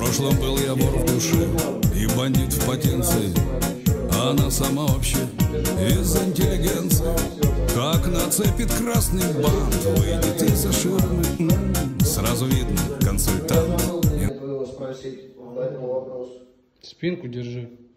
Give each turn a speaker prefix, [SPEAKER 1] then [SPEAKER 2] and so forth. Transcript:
[SPEAKER 1] прошлом был я вор в душе и бандит в потенции, а она сама вообще из интеллигенции. Как нацепит красный бант, выйдет из-за ширмы, сразу видно, консультант.
[SPEAKER 2] Спросить по этому вопросу.
[SPEAKER 3] Спинку держи.